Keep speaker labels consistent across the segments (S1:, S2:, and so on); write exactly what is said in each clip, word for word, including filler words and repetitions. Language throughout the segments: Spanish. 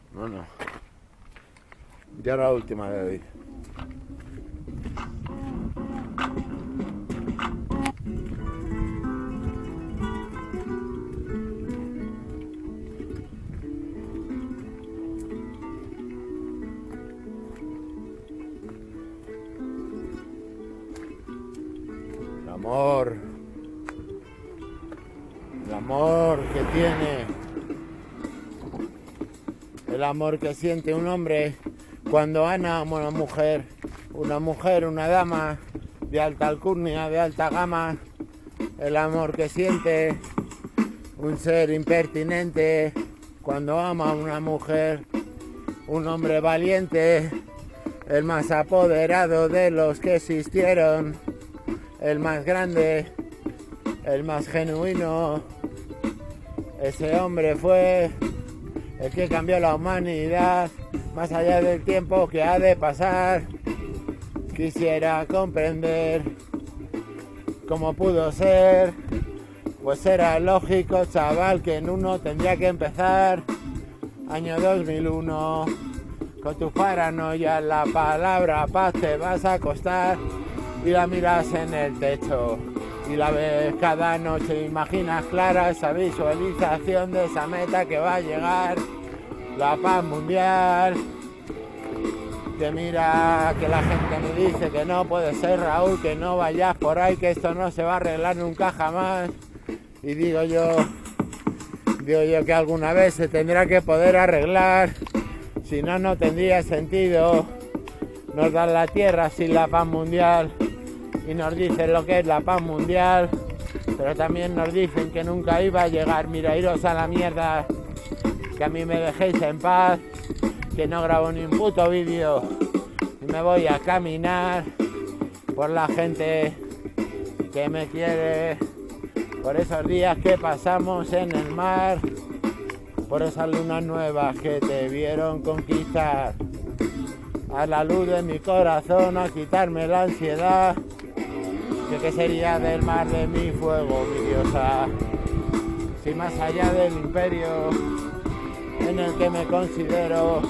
S1: No, no. Ya la última de hoy. El amor. El amor que tiene. El amor que siente un hombre cuando ama a una mujer, una mujer, una dama de alta alcurnia, de alta gama. El amor que siente un ser impertinente cuando ama a una mujer, un hombre valiente, el más apoderado de los que existieron, el más grande, el más genuino. Ese hombre fue el que cambió la humanidad, más allá del tiempo que ha de pasar. Quisiera comprender cómo pudo ser, pues era lógico, chaval, que en uno tendría que empezar. Año dos mil uno, con tu paranoia, la palabra paz te vas a acostar y la miras en el techo y la ves cada noche, imaginas clara esa visualización de esa meta que va a llegar, la paz mundial. Que mira que la gente me dice que no puede ser, Raúl, que no vayas por ahí, que esto no se va a arreglar nunca jamás. Y digo yo, digo yo que alguna vez se tendrá que poder arreglar, si no, no tendría sentido. Nos dan la tierra sin la paz mundial y nos dicen lo que es la paz mundial, pero también nos dicen que nunca iba a llegar. Mira, iros a la mierda, que a mí me dejéis en paz, que no grabo ni un puto vídeo y me voy a caminar por la gente que me quiere, por esos días que pasamos en el mar, por esas lunas nuevas que te vieron conquistar, a la luz de mi corazón, a quitarme la ansiedad, que qué sería del mar, de mi fuego, mi diosa, si más allá del imperio en el que me considero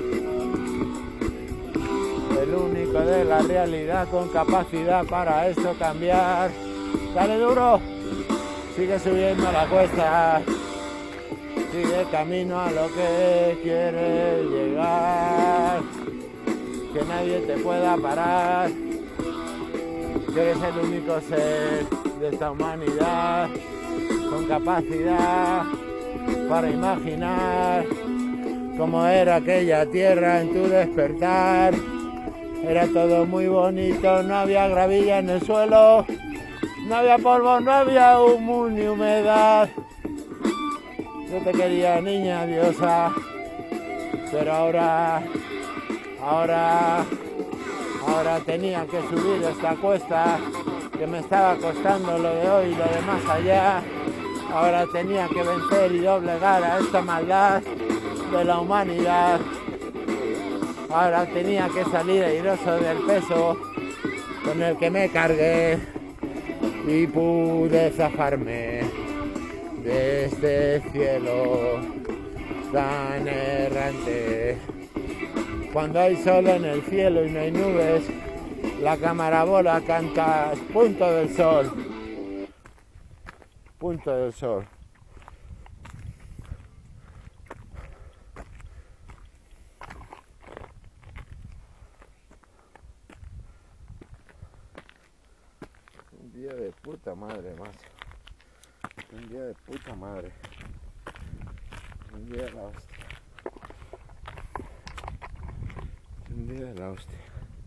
S1: el único de la realidad con capacidad para esto cambiar. Dale duro, sigue subiendo la cuesta, sigue camino a lo que quieres llegar, que nadie te pueda parar, que eres el único ser de esta humanidad con capacidad para imaginar cómo era aquella tierra en tu despertar. Era todo muy bonito, no había gravilla en el suelo, no había polvo, no había humo ni humedad. Yo te quería, niña diosa, pero ahora, ahora, ahora tenía que subir esta cuesta que me estaba costando lo de hoy y lo de más allá. Ahora tenía que vencer y doblegar a esta maldad de la humanidad. Ahora tenía que salir airoso del peso con el que me cargué y pude zafarme de este cielo tan errante. Cuando hay sol en el cielo y no hay nubes, la cámara bola canta punto del sol. Punto del sol. Un día de puta madre, macho. Un día de puta madre. Un día de la hostia. Un día de la hostia.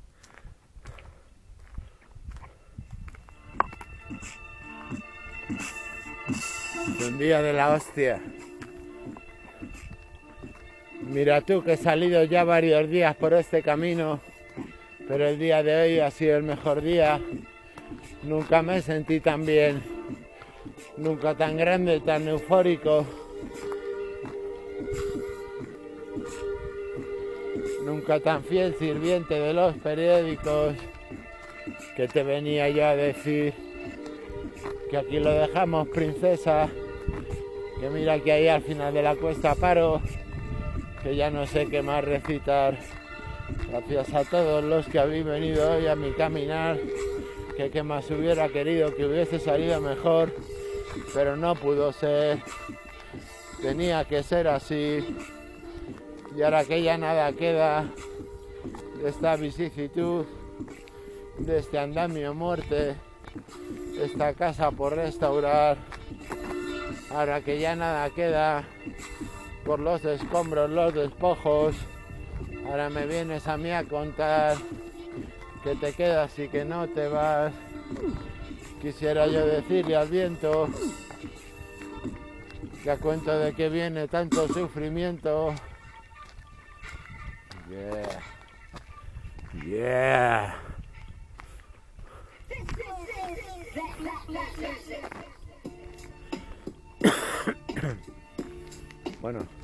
S1: Un día de la hostia. Mira tú que he salido ya varios días por este camino, pero el día de hoy ha sido el mejor día. Nunca me sentí tan bien, nunca tan grande, tan eufórico. Nunca tan fiel sirviente de los periódicos, que te venía yo a decir que aquí lo dejamos, princesa, que mira que ahí al final de la cuesta paro, que ya no sé qué más recitar. Gracias a todos los que habéis venido hoy a mi caminar, que qué más hubiera querido que hubiese salido mejor, pero no pudo ser, tenía que ser así. Y ahora que ya nada queda de esta vicisitud, de este andamio muerte, de esta casa por restaurar, ahora que ya nada queda por los escombros, los despojos, ahora me vienes a mí a contar que te quedas y que no te vas. Quisiera yo decirle al viento que a cuento de que viene tanto sufrimiento. Yeah. Yeah. Bueno.